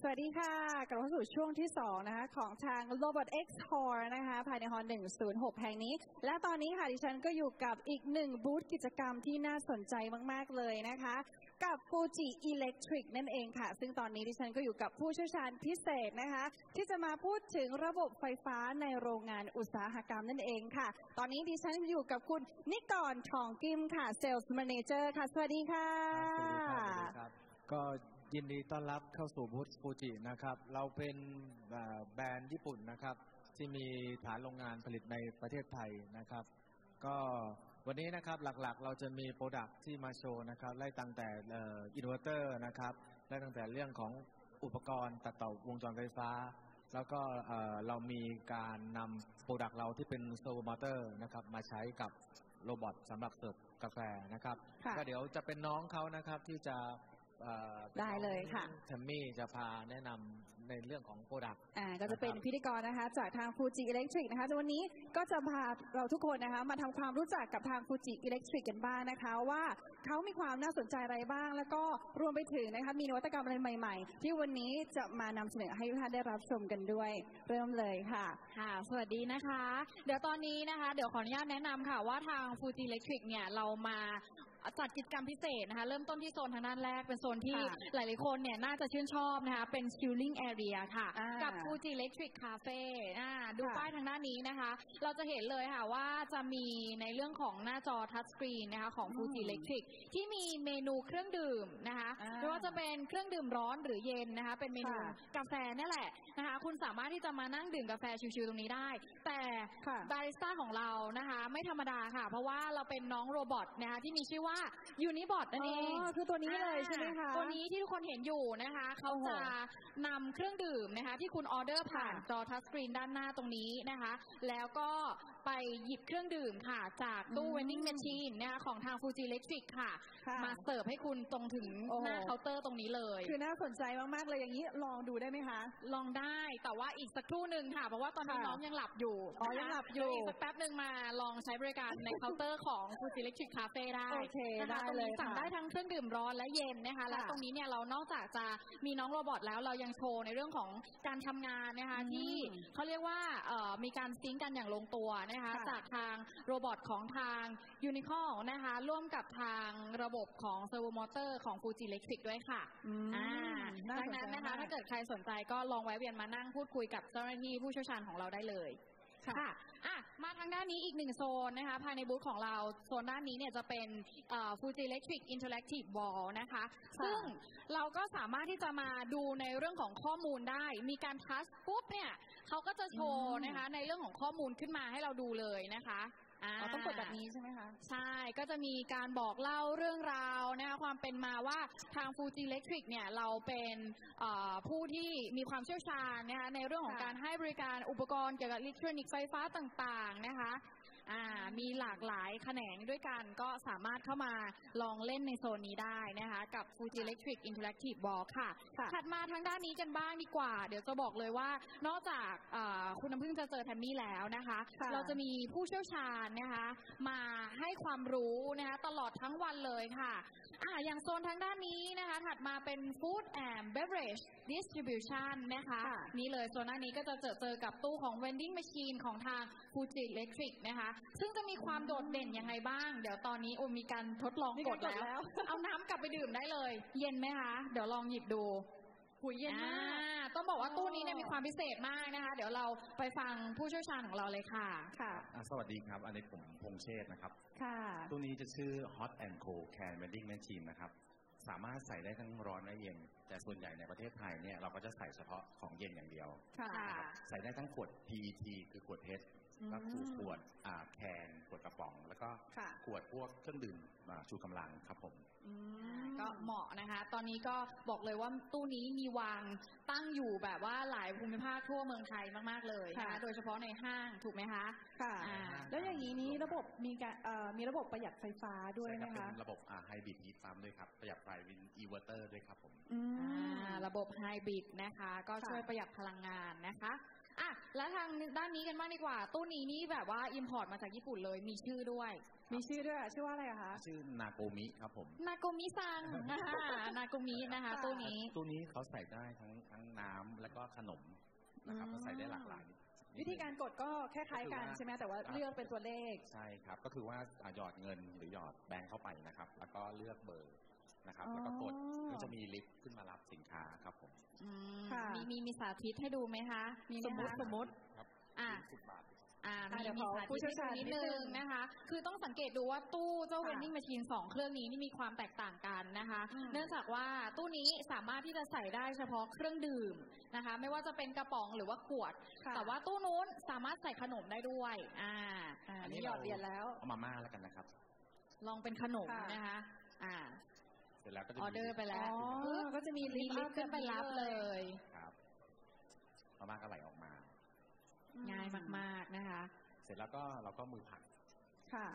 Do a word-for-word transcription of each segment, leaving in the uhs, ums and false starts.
วัสดีค่ะกลับเข้าสู่ช่วงที่สองนะคะของทาง Robot X Hall นะคะภายในฮอลล์หนึ่งศูนย์หกแห่งนี้และตอนนี้ค่ะดิฉันก็อยู่กับอีกหนึ่งบูธกิจกรรมที่น่าสนใจมากๆเลยนะคะกับ Fuji Electric นั่นเองค่ะซึ่งตอนนี้ดิฉันก็อยู่กับผู้เชี่ยวชาญพิเศษนะคะที่จะมาพูดถึงระบบไฟฟ้าในโรงงานอุตสาหกรรมนั่นเองค่ะตอนนี้ดิฉันอยู่กับคุณนิกรทองกิมค่ะ Sales Manager ค่ะสวัสดีค่ะสวัสดีครับก็ยินดีต้อนรับเข้าสู่บูธฟูจินะครับเราเป็นแบรนด์ญี่ปุ่นนะครับที่มีฐานโรงงานผลิตในประเทศไทยนะครับก็วันนี้นะครับหลักๆเราจะมีโปรดักต์ที่มาโชว์นะครับไล่ตั้งแต่อินเวอร์เตอร์นะครับไล่ตั้งแต่เรื่องของอุปกรณ์ตัดต่อวงจรไฟฟ้าแล้วก็เรามีการนำโปรดักต์เราที่เป็นเซอร์โวมอเตอร์นะครับมาใช้กับโรบอทสำหรับเสิร์ฟกาแฟนะครับก็เดี๋ยวจะเป็นน้องเขานะครับที่จะได้เลยค่ะแทมมี่จะพาแนะนำในเรื่องของโปรดักต์อ่าก็จะเป็นพิธีกรนะคะจากทาง Fuji Electric นะคะวันนี้ก็จะพาเราทุกคนนะคะมาทำความรู้จักกับทาง Fuji Electric กันบ้างนะคะว่าเขามีความน่าสนใจอะไรบ้างแล้วก็รวมไปถึงนะคะมีนวัตกรรมอะไรใหม่ๆที่วันนี้จะมานำเสนอให้ทุกท่านได้รับชมกันด้วยเริ่มเลยค่ะค่ะสวัสดีนะคะเดี๋ยวตอนนี้นะคะเดี๋ยวขออนุญาตแนะนำค่ะว่าทาง Fuji Electric เนี่ยเรามาจัดกิจกรรมพิเศษนะคะเริ่มต้นที่โซนทางด้านแรกเป็นโซนที่หลายๆคนเนี่ยน่าจะชื่นชอบนะคะเป็น chilling area ค่ะกับ Fuji Electric Cafe อ่าดูป้ายทางด้านนี้นะคะเราจะเห็นเลยค่ะว่าจะมีในเรื่องของหน้าจอ touch screen นะคะของ Fuji Electric ที่มีเมนูเครื่องดื่มนะคะไม่ว่าจะเป็นเครื่องดื่มร้อนหรือเย็นนะคะเป็นเมนูกาแฟนี่แหละนะคะคุณสามารถที่จะมานั่งดื่มกาแฟชิลๆตรงนี้ได้แต่บาริสต้าของเรานะคะไม่ธรรมดาค่ะเพราะว่าเราเป็นน้องโรบอทนะคะที่มีชื่อว่ายูนิบอทนั่นเองคือตัวนี้เลยใช่ไหมคะตัวนี้ที่ทุกคนเห็นอยู่นะคะเขาจะนำเครื่องดื่มนะคะที่คุณออเดอร์ผ่านจอทัชสกรีนด้านหน้าตรงนี้นะคะแล้วก็ไปหยิบเครื่องดื่มค่ะจากตู้เวนดิ้งแมชชีนนะคะของทาง Fuji Electric ค่ะมาเสิร์ฟให้คุณตรงถึงหน้าเคาน์เตอร์ตรงนี้เลยคือน่าสนใจมากๆเลยอย่างนี้ลองดูได้ไหมคะลองได้แต่ว่าอีกสักครู่หนึ่งค่ะเพราะว่าตอนนี้น้องยังหลับอยู่อ๋อยังหลับอยู่อีกสักแป๊บหนึ่งมาลองใช้บริการในเคาน์เตอร์ของ Fuji Electric Cafe ได้โอเคได้เลยสั่งได้ทั้งเครื่องดื่มร้อนและเย็นนะคะและตรงนี้เนี่ยเรานอกจากจะมีน้องโรบอทแล้วเรายังโชว์ในเรื่องของการทำงานนะคะที่เขาเรียกว่ามีการซิงก์กันอย่างลงตัวนะคะจากทางโรบอทของทางยูนิคอลนะคะร่วมกับทางระบบของเซอร์โวมอเตอร์ของ Fuji Electric ด้วยค่ะดังนั้นนะคะถ้าเกิดใครสนใจก็ลองแวะเวียนมานั่งพูดคุยกับเจ้าหน้าที่ผู้เชี่ยวชาญของเราได้เลยค่ะอ่ะมาทางด้านนี้อีกหนึ่งโซนนะคะภายในบูธของเราโซนด้านนี้เนี่ยจะเป็น Fuji Electric Interactive Wall นะคะซึ่งเราก็สามารถที่จะมาดูในเรื่องของข้อมูลได้มีการทัชปุ๊บเนี่ยเขาก็จะโชว์นะคะในเรื่องของข้อมูลขึ้นมาให้เราดูเลยนะคะอ๋อต้องกดแบบนี้ใช่ไหมคะใช่ก็จะมีการบอกเล่าเรื่องราวนะคะความเป็นมาว่าทาง Fuji Electric เนี่ยเราเป็นผู้ที่มีความเชี่ยวชาญนะคะในเรื่องของการให้บริการอุปกรณ์เกี่ยวกับอิเล็กทรอนิกส์ไฟฟ้าต่างๆนะคะอ่ามีหลากหลายแขนงด้วยกันก็สามารถเข้ามาลองเล่นในโซนนี้ได้นะคะกับ Fuji Electric Interactive Wall ค่ะถัดมาทางด้านนี้กันบ้างดีกว่าเดี๋ยวจะบอกเลยว่านอกจากคุณน้ำพึ่งจะเจอแทมมี่แล้วนะคะเราจะมีผู้เชี่ยวชาญนะคะมาให้ความรู้นะคะตลอดทั้งวันเลยค่ะอ่าอย่างโซนทางด้านนี้นะคะถัดมาเป็น Food and Beverage Distribution นะคะนี่เลยโซนด้านนี้ก็จะเจอเจอกับตู้ของ Vending Machine ของทาง Fuji Electric นะคะซึ่งจะมีความโดดเด่นยังไงบ้างเดี๋ยวตอนนี้โอมีการทดลองกดแล้วเอาน้ำกลับไปดื่มได้เลยเย็นไหมคะเดี๋ยวลองหยิบดูหุยเย็นมากต้องบอกว่าตู้นี้เนี่ยมีความพิเศษมากนะคะเดี๋ยวเราไปฟังผู้เชี่ยวชาญของเราเลยค่ะค่ะสวัสดีครับอันนี้ผมพงษ์เชษฐ์นะครับค่ะตู้นี้จะชื่อ Hot and Cold Can Vending Machine นะครับสามารถใส่ได้ทั้งร้อนและเย็นแต่ส่วนใหญ่ในประเทศไทยเนี่ยเราก็จะใส่เฉพาะของเย็นอย่างเดียวใส่ได้ทั้งขวด พี อี ที คือขวดเพชรก็คือขวดแคนขวดกระป๋องแล้วก็ขวดพวกเครื่องดื่มชูกำลังครับผมก็เหมาะนะคะตอนนี้ก็บอกเลยว่าตู้นี้มีวางตั้งอยู่แบบว่าหลายภูมิภาคทั่วเมืองไทยมากๆเลยนะคะโดยเฉพาะในห้างถูกไหมคะค่ะแล้วอย่างนี้นี้ระบบมีการมีระบบประหยัดไฟฟ้าด้วยไหมคะระบบไฮบริดฮีทปั๊มด้วยครับประหยัดไฟวินอินเวอร์เตอร์ด้วยครับผมระบบไฮบริดนะคะก็ช่วยประหยัดพลังงานนะคะอ่ะแล้วทางด้านนี้กันบ้างดีกว่าตู้นี้นี่แบบว่าอิมพอร์ตมาจากญี่ปุ่นเลยมีชื่อด้วยมีชื่อด้วยชื่อว่าอะไรอะคะชื่อนาโกมิครับผมนาโกมิซังนะคะนาโกมินะคะตู้นี้ตู้นี้เขาใส่ได้ทั้งทั้งน้ำแล้วก็ขนมนะครับก็ใส่ได้หลากหลายวิธีการกดก็คล้ายๆกันใช่ไหมแต่ว่าเลือกเป็นตัวเลขใช่ครับก็คือว่าหยอดเงินหรือหยอดแบงค์เข้าไปนะครับแล้วก็เลือกเบอร์นะครับแล้วก็กดก็จะมีลิฟต์ขึ้นมารับสินค้าครับผมมีมีมีสาธิตให้ดูไหมคะสมมติสมมติครับอ่าสิบบาทอ่ามีมีสาธิตนิดนึงนะคะคือต้องสังเกตดูว่าตู้เจ้า vending machine สองเครื่องนี้นี่มีความแตกต่างกันนะคะเนื่องจากว่าตู้นี้สามารถที่จะใส่ได้เฉพาะเครื่องดื่มนะคะไม่ว่าจะเป็นกระป๋องหรือว่าขวดแต่ว่าตู้นู้นสามารถใส่ขนมได้ด้วยอ่าอันนี้หยอดเหรียญแล้วเอามาม่าแล้วกันนะครับลองเป็นขนมนะคะอ่าเสร็จแล้วก็จะออเดอร์ไปแล้วก็จะมีลิฟต์ขึ้นไปรับเลยครับมาม่าก็ไหลออกมาง่ายมากๆนะคะเสร็จแล้วก็เราก็มือผักค่ะ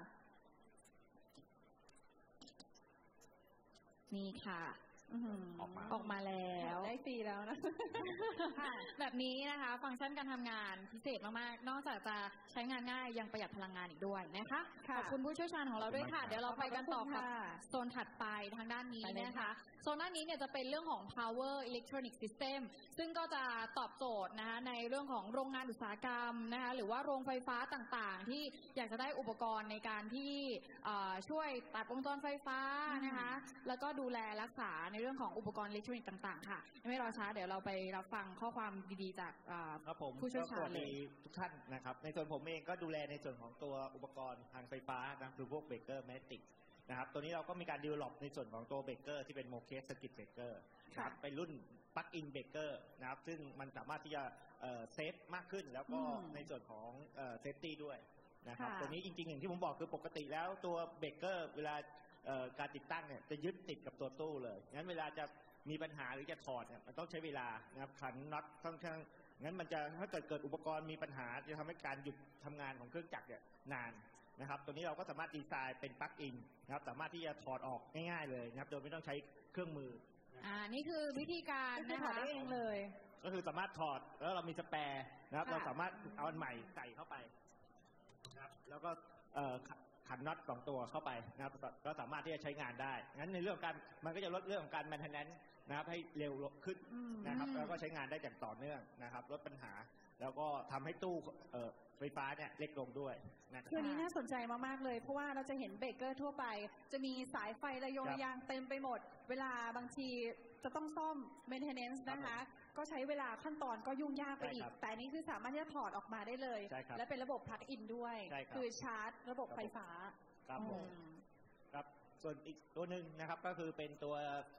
นี่ค่ะออกมาออกมาแล้วได้ฟรีแล้วนะแบบนี้นะคะฟังก์ชันการทำงานพิเศษมากๆนอกจากจะใช้งานง่ายยังประหยัดพลังงานอีกด้วยนะคะขอบคุณผู้เชี่ยวชาญของเราด้วยค่ะเดี๋ยวเราไปกันต่อกับโซนถัดไปทางด้านนี้นะคะโซนด้านนี้เนี่ยจะเป็นเรื่องของ power electronic system ซึ่งก็จะตอบโจทย์นะคะในเรื่องของโรงงานอุตสาหกรรมนะคะหรือว่าโรงไฟฟ้าต่างๆที่อยากจะได้อุปกรณ์ในการที่ช่วยตัดวงจรไฟฟ้านะคะแล้วก็ดูแลรักษาในเรื่องของอุปกรณ์อิเล็กทรอนิกส์ต่างๆค่ะไม่รอช้าเดี๋ยวเราไปรับฟังข้อความดีๆจากผู้เชี่ยวชาญเลยทุกท่านนะครับในส่วนผมเองก็ดูแลในส่วนของตัวอุปกรณ์ทางไฟฟ้านะคือพวกเบรกเกอร์แมกเนติกนะครับตัวนี้เราก็มีการดีเวลลอปในส่วนของตัวเบรกเกอร์ที่เป็นโมเคสสกิตเบรกเกอร์ครับเป็นรุ่นปลั๊กอินเบรกเกอร์นะครับซึ่งมันสามารถที่จะเซฟมากขึ้นแล้วก็ในส่วนของเซฟตี้ด้วยนะครับตัวนี้จริงๆอย่างที่ผมบอกคือปกติแล้วตัวเบรกเกอร์เวลาการติดตั้งเนี่ยจะยึดติดกับตัวตู้เลยงั้นเวลาจะมีปัญหาหรือจะถอดเนี่ยมันต้องใช้เวลานะครับขันน็อตค่อนข้างงั้นมันจะถ้าเกิดเกิดอุปกรณ์มีปัญหาจะทำให้การหยุดทำงานของเครื่องจักรเนี่ยนานนะครับตัวนี้เราก็สามารถดีไซน์เป็นปลั๊กอินนะครับสามารถที่จะถอดออกง่ายๆเลยนะครับโดยไม่ต้องใช้เครื่องมืออ่านี่คือวิธีการนะคะเองเลยก็คือสามารถถอดแล้วเรามีสแปร์นะครับเราสามารถเอาอันใหม่ใส่เข้าไปนะครับแล้วก็เอ่อขันน็อตสองตัวเข้าไปนะครับก็สามารถที่จะใช้งานได้งั้นในเรื่องการมันก็จะลดเรื่องของการแมนเทนแนนซ์นะครับให้เร็วขึ้นนะครับแล้วก็ใช้งานได้อย่างต่อเนื่องนะครับลดปัญหาแล้วก็ทำให้ตู้ไฟฟ้าเนี่ยเล็กลงด้วยนะครับคือนี้น่าสนใจมากๆเลยเพราะว่าเราจะเห็นเบรกเกอร์ทั่วไปจะมีสายไฟระยงระยางเต็มไปหมดเวลาบางทีจะต้องซ่อม maintenance นะคะก็ใช้เวลาขั้นตอนก็ยุ่งยากไปอีกแต่นี้คือสามารถที่จะถอดออกมาได้เลยและเป็นระบบ plug in ด้วยคือชาร์จระบบไฟฟ้าครับผมครับส่วนอีกตัวหนึ่งนะครับก็คือเป็นตัว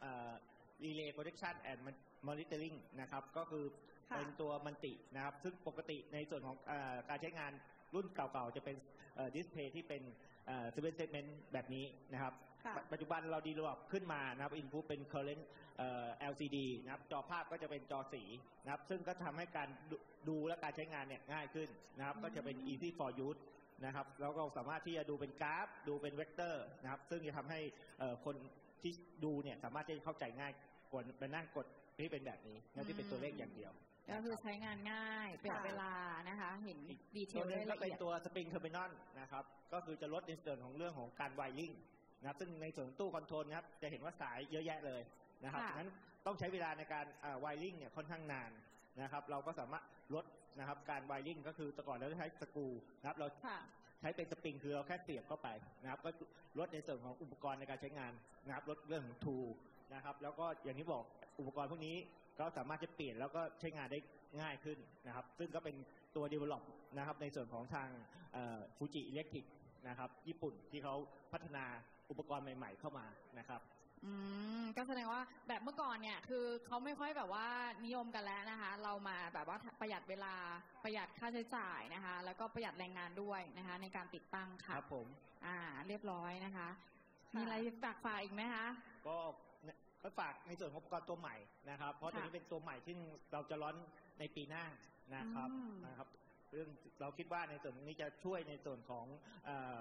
relay protection and monitoring นะครับก็คือเป็นตัวมันตินะครับซึ่งปกติในส่วนของการใช้งานรุ่นเก่าๆจะเป็นดิสเพย์ที่เป็นเซเว่นเซกเมนต์แบบนี้นะครับปัจจุบันเราดีเวลลอปขึ้นมานะครับอินพุตเป็น current แอล ซี ดี นะครับจอภาพก็จะเป็นจอสีนะครับซึ่งก็ทำให้การดูและการใช้งานเนี่ยง่ายขึ้นนะครับก็จะเป็น easy for use นะครับแล้วก็สามารถที่จะดูเป็นกราฟดูเป็นเวกเตอร์นะครับซึ่งจะทำให้คนที่ดูเนี่ยสามารถที่จะเข้าใจง่ายกว่าไปนั่งกดที่เป็นแบบนี้นะที่เป็นตัวเลขอย่างเดียวก็คือใช้งานง่ายประหยัดเวลานะคะเห็นดีเทลได้ละเอียดก็เป็นตัวสปริงเทอร์มินอลนะครับก็คือจะลดในส่วนของเรื่องของการไวริ่งนะครับซึ่งในส่วนตู้คอนโทรลนะครับจะเห็นว่าสายเยอะแยะเลยนะครับงั้นต้องใช้เวลาในการไวริ่งเนี่ยค่อนข้างนานนะครับเราก็สามารถลดนะครับการไวริ่งก็คือแต่ก่อนเราใช้สกรูนะครับเราใช้เป็นสปริงคือเราแค่เสียบเข้าไปนะครับก็ลดในส่วนของอุปกรณ์ในการใช้งานนะครับลดเรื่องของทูนะครับแล้วก็อย่างที่บอกอุปกรณ์พวกนี้ก็สามารถจะเปลี่ยนแล้วก็ใช้งานได้ง่ายขึ้นนะครับซึ่งก็เป็นตัว develop นะครับในส่วนของทางฟูจิอิเล็กทริกนะครับญี่ปุ่นที่เขาพัฒนาอุปกรณ์ใหม่ๆเข้ามานะครับอืมก็แสดงว่าแบบเมื่อก่อนเนี่ยคือเขาไม่ค่อยแบบว่านิยมกันแล้วนะคะเรามาแบบว่าประหยัดเวลาประหยัดค่าใช้จ่ายนะคะแล้วก็ประหยัดแรงงานด้วยนะคะในการติดตั้งค่ะครับผมอ่าเรียบร้อยนะคะมีอะไรฝากฝากอีกไหมคะก็ก็ฝากในส่วนของอุปกรณ์ตัวใหม่นะครับเพราะตัวนี้เป็นตัวใหม่ที่เราจะร้อนในปีหน้านะครับนะครับเรื่องเราคิดว่าในส่วนนี้จะช่วยในส่วนของ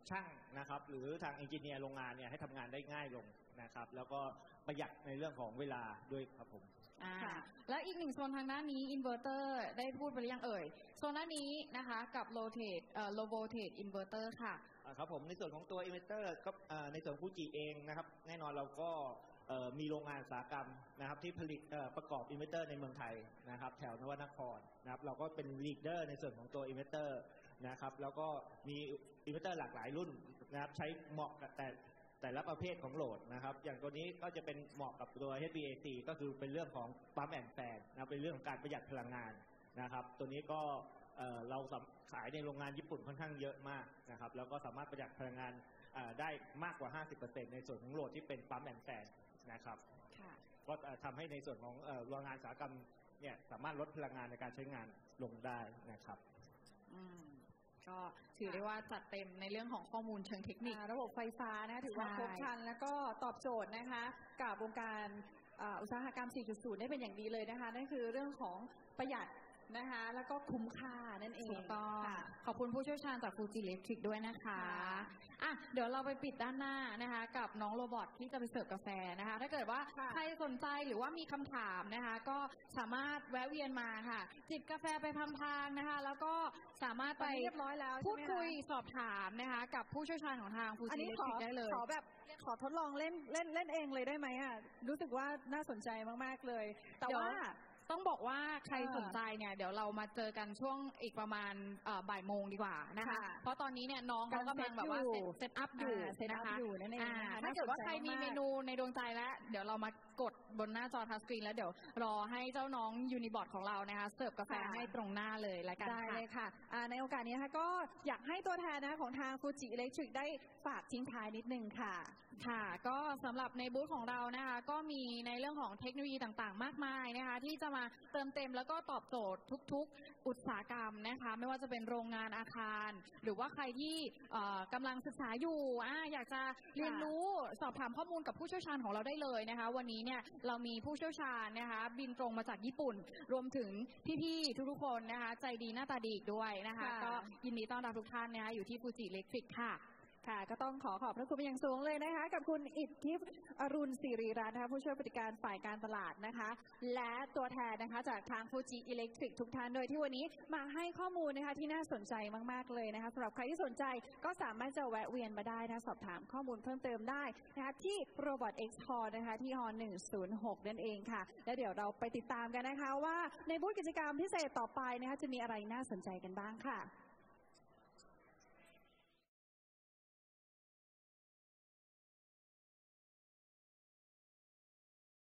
ช่างนะครับหรือทางเอนจิเนียร์โรงงานเนี่ยให้ทำงานได้ง่ายลงนะครับแล้วก็ประหยัดในเรื่องของเวลาด้วยครับผมอ่าแล้วอีกหนึ่งโซนทางด้านนี้อินเวอร์เตอร์ได้พูดไปหรือยังเอ่ยโซนด้านนี้นะคะกับ low voltage เอ่อ low voltage inverter ค่ะครับผมในส่วนของตัวอินเวอร์เตอร์ก็ในส่วนฟูจิเองนะครับแน่นอนเราก็มีโรงงานอุตสาหกรรมนะครับที่ผลิตประกอบอินเวอร์เตอร์ในเมืองไทยนะครับแถวนวนครนะครับเราก็เป็นลีดเดอร์ในส่วนของตัวอินเวอร์เตอร์นะครับแล้วก็มีอินเวอร์เตอร์หลากหลายรุ่นนะครับใช้เหมาะกับแต่แต่ละประเภทของโหลดนะครับอย่างตัวนี้ก็จะเป็นเหมาะกับตัว เอช วี เอ ซี ก็คือเป็นเรื่องของปั๊มแอนด์แฟนนะเป็นเรื่องของการประหยัดพลังงานนะครับตัวนี้ก็เราขายในโรงงานญี่ปุ่นค่อนข้างเยอะมากนะครับแล้วก็สามารถประหยัดพลังงานได้มากกว่า ห้าสิบเปอร์เซ็นต์ ในส่วนของโหลดที่เป็นปั๊มแอนด์แฟนนะครับก็ทำให้ในส่วนของโรงงานอุตสาหกรรมเนี่ยสามารถลดพลังงานในการใช้งานลงได้นะครับก็ถือได้ว่าจัดเต็มในเรื่องของข้อมูลเชิงเทคนิคระบบไฟฟ้านะถือว่าครบครันแล้วก็ตอบโจทย์นะคะกับวงการอุตสาหกรรม สี่จุดศูนย์ ได้เป็นอย่างดีเลยนะคะนั่นคือเรื่องของประหยัดนะคะแล้วก็คุ้มค่านั่นเองถูกต้องขอบคุณผู้เชี่ยวชาญจากฟูจิอิเล็กทริกด้วยนะคะอ่ะเดี๋ยวเราไปปิดด้านหน้านะคะกับน้องโรบอทที่จะไปเสิร์ฟกาแฟนะคะถ้าเกิดว่าใครสนใจหรือว่ามีคำถามนะคะก็สามารถแวะเวียนมาค่ะจิบกาแฟไปพำทางนะคะแล้วก็สามารถไปเรียบร้อยแล้วพูดคุยสอบถามนะคะกับผู้เชี่ยวชาญของทางฟูจิอิเล็กทริกได้เลยขอแบบขอทดลองเล่นเล่นเล่นเองเลยได้ไหมอ่ะรู้สึกว่าน่าสนใจมากๆเลยแต่ว่าต้องบอกว่าใครสนใจเนี่ยเดี๋ยวเรามาเจอกันช่วงอีกประมาณบ่ายโมงดีกว่านะคะเพราะตอนนี้เนี่ยน้องเขากำลังแบบว่าเซตอัพอยู่นะคะถ้าเกิดว่าใครมีเมนูในดวงใจแล้วเดี๋ยวเรามากดบนหน้าจอทัชสกรีนแล้วเดี๋ยวรอให้เจ้าน้องยูนิบอร์ดของเรานะคะเสิร์ฟกาแฟให้ตรงหน้าเลยละกันได้เลยค่ะในโอกาสนี้นะคะก็อยากให้ตัวแทนนะคะของทางฟูจิอิเล็กทริกได้ฝากทิ้งท้ายนิดนึงค่ะค่ะก็สำหรับในบูธของเรานะคะก็มีในเรื่องของเทคโนโลยีต่างๆมากมายนะคะที่จะมาเติมเต็มแล้วก็ตอบโจทย์ทุกๆอุตสาหกรรมนะคะไม่ว่าจะเป็นโรงงานอาคารหรือว่าใครที่กำลังศึกษาอยู่อ่าอยากจะเรียนรู้สอบถามข้อมูลกับผู้เชี่ยวชาญของเราได้เลยนะคะวันนี้เนี่ยเรามีผู้เชี่ยวชาญนะคะบินตรงมาจากญี่ปุ่นรวมถึงพี่ๆทุกๆคนนะคะใจดีหน้าตาดีอีกด้วยนะคะก็ยินดีต้อนรับทุกท่านนะคะอยู่ที่ฟูจิอิเล็กทริกค่ะค่ะก็ต้องขอขอบพระคุณเป็นอย่างสูงเลยนะคะกับคุณอิทธิพย์อรุณศิริรัตน์นะคะผู้ช่วยผู้จัดการฝ่ายการตลาดนะคะและตัวแทนนะคะจากทางฟูจิอิเล็กทริกทุกท่านโดยที่วันนี้มาให้ข้อมูลนะคะที่น่าสนใจมากๆเลยนะคะสำหรับใครที่สนใจก็สามารถจะแวะเวียนมาได้นะสอบถามข้อมูลเพิ่มเติมได้นะคะที่ Robot X Hall นะคะที่ Hall หนึ่งศูนย์หกนั่นเองค่ะแล้วเดี๋ยวเราไปติดตามกันนะคะว่าในบูธกิจกรรมพิเศษต่อไปนะคะจะมีอะไรน่าสนใจกันบ้างค่ะ